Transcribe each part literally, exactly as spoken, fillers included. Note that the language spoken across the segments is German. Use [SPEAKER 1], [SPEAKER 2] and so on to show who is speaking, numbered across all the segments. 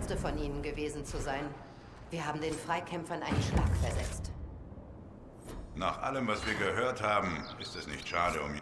[SPEAKER 1] dürfte von ihnen gewesen zu sein. Wir haben den Freikämpfern einen Schlag versetzt.
[SPEAKER 2] Nach allem, was wir gehört haben, ist es nicht schade um ihn.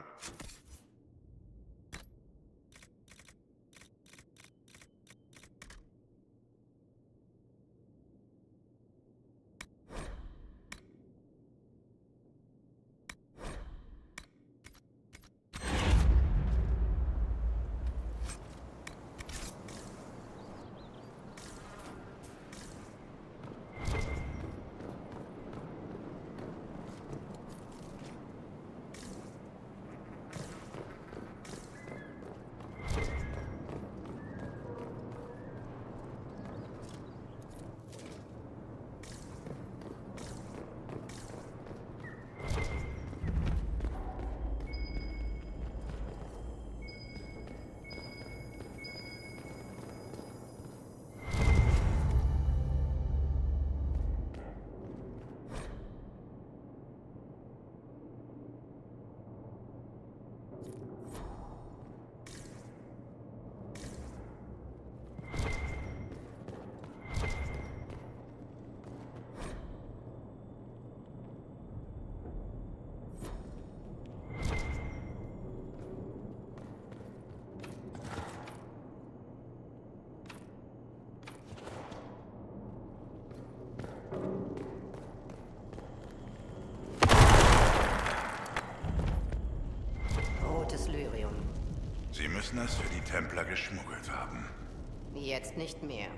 [SPEAKER 1] Rotes Lyrium.
[SPEAKER 2] Sie müssen es für die Templer geschmuggelt haben.
[SPEAKER 1] Jetzt nicht mehr.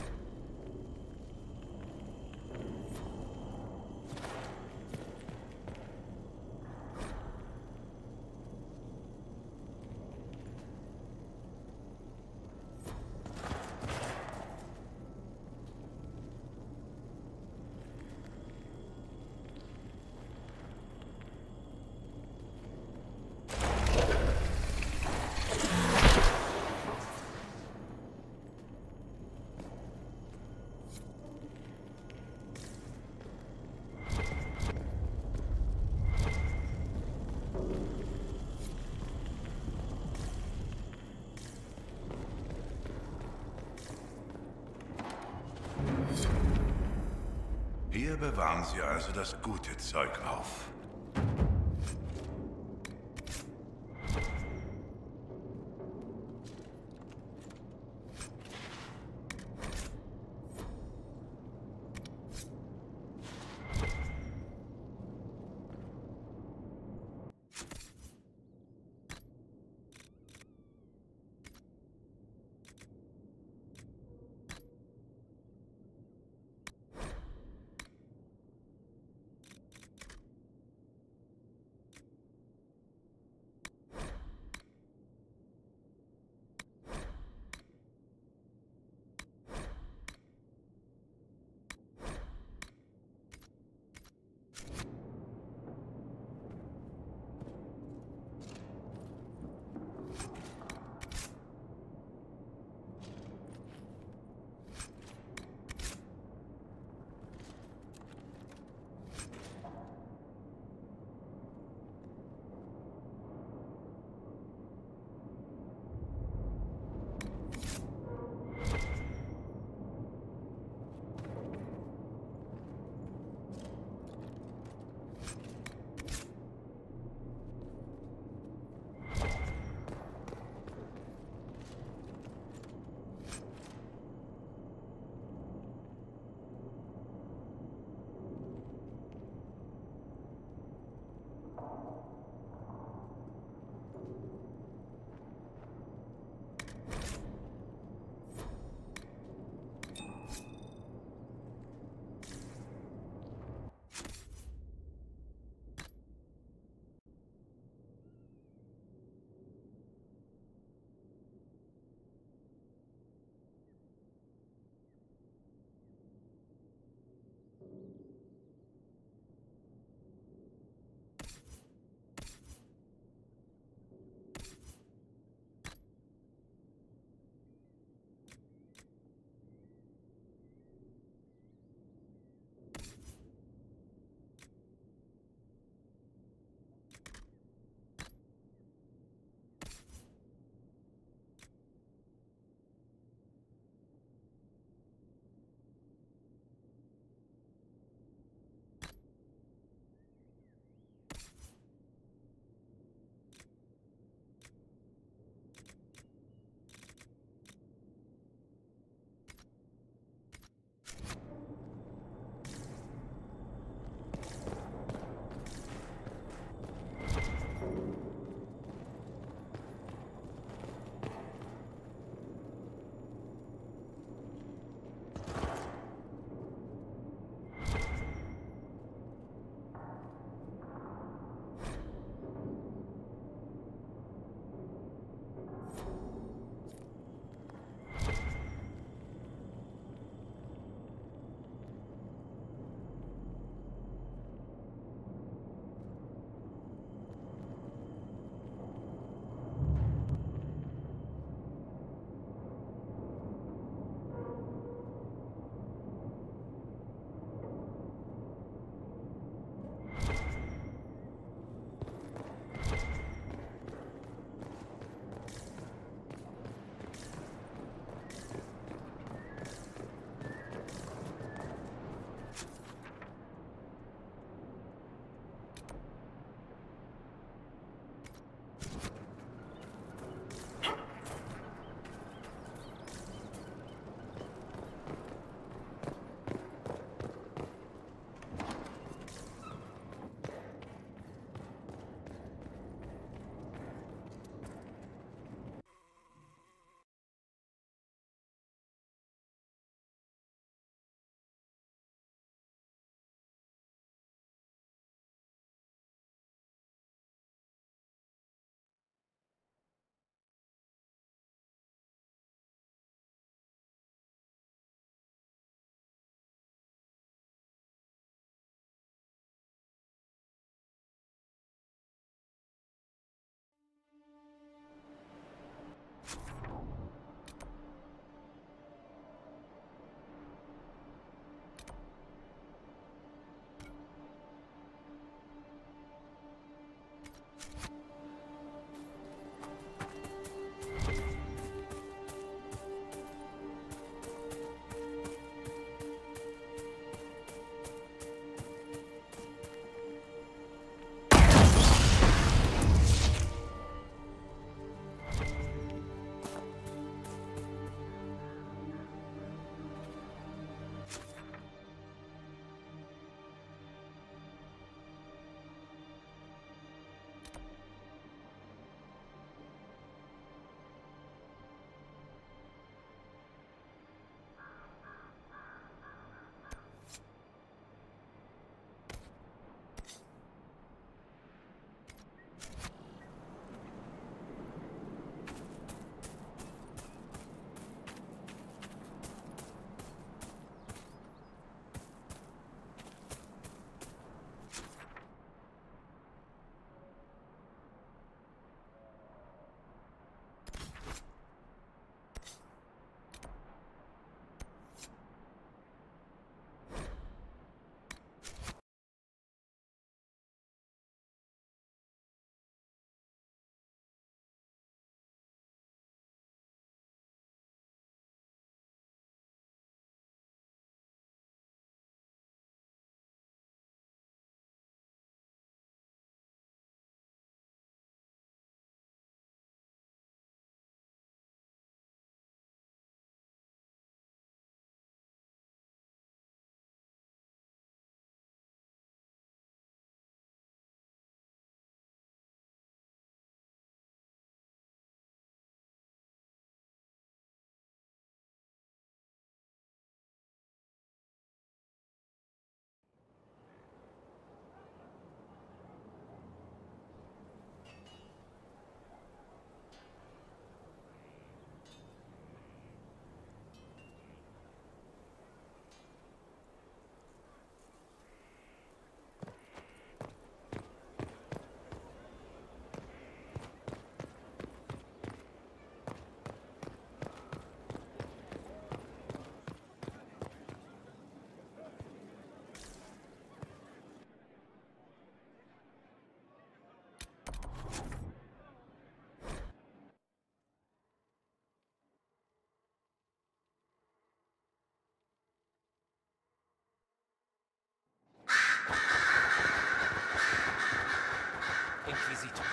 [SPEAKER 2] Hier bewahren Sie also das gute Zeug auf.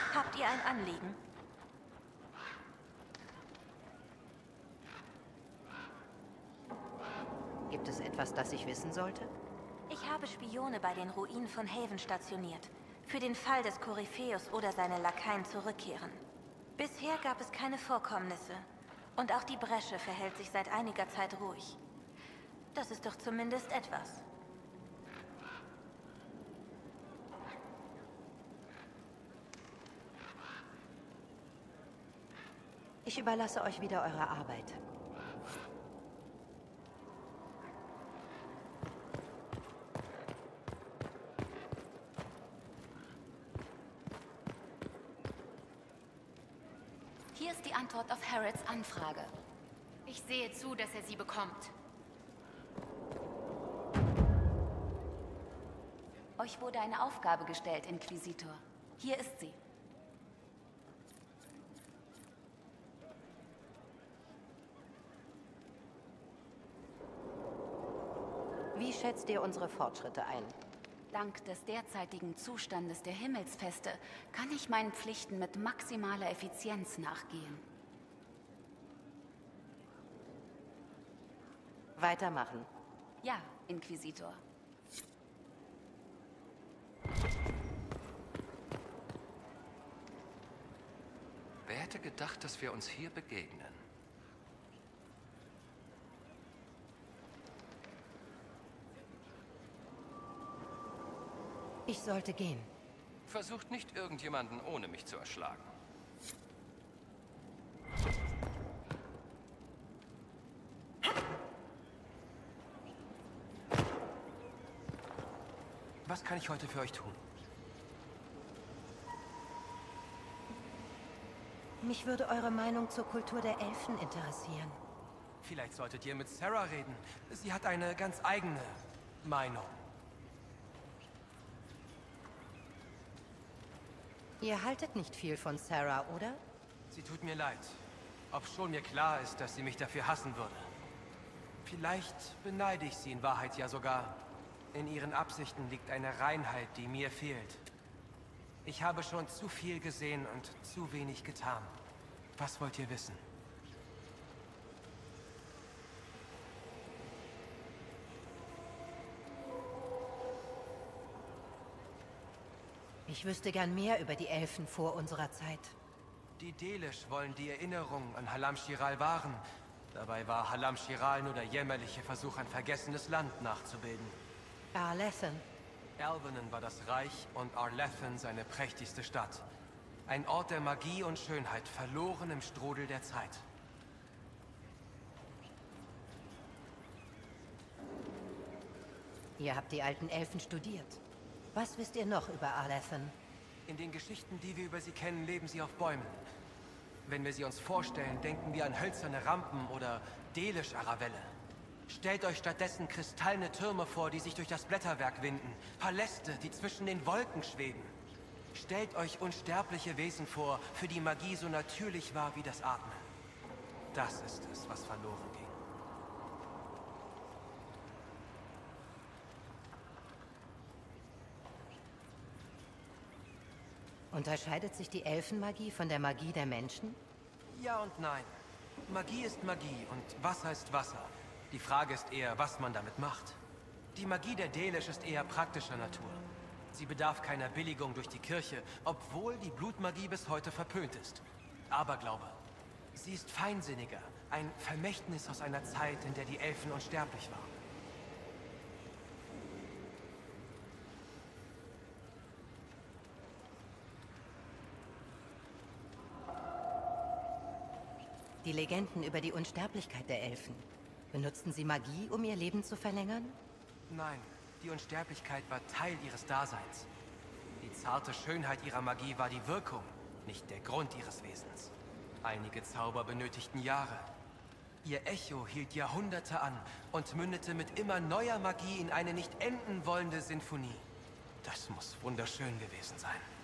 [SPEAKER 3] Habt ihr ein Anliegen?
[SPEAKER 1] Gibt es etwas, das ich wissen sollte?
[SPEAKER 3] Ich habe Spione bei den Ruinen von Haven stationiert. Für den Fall, dass Korypheus oder seine Lakaien zurückkehren. Bisher gab es keine Vorkommnisse. Und auch die Bresche verhält sich seit einiger Zeit ruhig. Das ist doch zumindest etwas.
[SPEAKER 1] Ich überlasse euch wieder eure Arbeit.
[SPEAKER 4] Hier ist die Antwort auf Harrods Anfrage. Ich sehe zu, dass er sie bekommt. Euch wurde eine Aufgabe gestellt, Inquisitor. Hier ist sie.
[SPEAKER 1] Wie schätzt ihr unsere Fortschritte ein?
[SPEAKER 4] Dank des derzeitigen Zustandes der Himmelsfeste kann ich meinen Pflichten mit maximaler Effizienz nachgehen.
[SPEAKER 1] Weitermachen.
[SPEAKER 4] Ja, Inquisitor.
[SPEAKER 5] Wer hätte gedacht, dass wir uns hier begegnen?
[SPEAKER 1] Ich sollte gehen.
[SPEAKER 5] Versucht nicht irgendjemanden ohne mich zu erschlagen.
[SPEAKER 6] Was kann ich heute für euch tun?
[SPEAKER 1] Mich würde eure Meinung zur Kultur der Elfen interessieren.
[SPEAKER 6] Vielleicht solltet ihr mit Sarah reden. Sie hat eine ganz eigene Meinung.
[SPEAKER 1] Ihr haltet nicht viel von Sarah, oder?
[SPEAKER 6] Sie tut mir leid. Obschon mir klar ist, dass sie mich dafür hassen würde. Vielleicht beneide ich sie in Wahrheit ja sogar. In ihren Absichten liegt eine Reinheit, die mir fehlt. Ich habe schon zu viel gesehen und zu wenig getan. Was wollt ihr wissen?
[SPEAKER 1] Ich wüsste gern mehr über die Elfen vor unserer Zeit.
[SPEAKER 6] Die Delish wollen die Erinnerung an Halam Shiral wahren. Dabei war Halam Shiral nur der jämmerliche Versuch, ein vergessenes Land nachzubilden.
[SPEAKER 1] Arlethen.
[SPEAKER 6] Elvenen war das Reich und Arlethen seine prächtigste Stadt. Ein Ort der Magie und Schönheit, verloren im Strudel der Zeit.
[SPEAKER 1] Ihr habt die alten Elfen studiert. Was wisst ihr noch über Arlethen?
[SPEAKER 6] In den Geschichten, die wir über sie kennen, leben sie auf Bäumen. Wenn wir sie uns vorstellen, denken wir an hölzerne Rampen oder Delish-Aravelle. Stellt euch stattdessen kristallene Türme vor, die sich durch das Blätterwerk winden. Paläste, die zwischen den Wolken schweben. Stellt euch unsterbliche Wesen vor, für die Magie so natürlich war wie das Atmen. Das ist es, was verloren ging.
[SPEAKER 1] Unterscheidet sich die Elfenmagie von der Magie der Menschen?
[SPEAKER 6] Ja und nein. Magie ist Magie und Wasser ist Wasser. Die Frage ist eher, was man damit macht. Die Magie der Delish ist eher praktischer Natur. Sie bedarf keiner Billigung durch die Kirche, obwohl die Blutmagie bis heute verpönt ist. Aberglaube. Sie ist feinsinniger, ein Vermächtnis aus einer Zeit, in der die Elfen unsterblich waren.
[SPEAKER 1] Die Legenden über die Unsterblichkeit der Elfen. Benutzten sie Magie, um ihr Leben zu verlängern?
[SPEAKER 6] Nein, die Unsterblichkeit war Teil ihres Daseins. Die zarte Schönheit ihrer Magie war die Wirkung, nicht der Grund ihres Wesens. Einige Zauber benötigten Jahre. Ihr Echo hielt Jahrhunderte an und mündete mit immer neuer Magie in eine nicht enden wollende Sinfonie. Das muss wunderschön gewesen sein.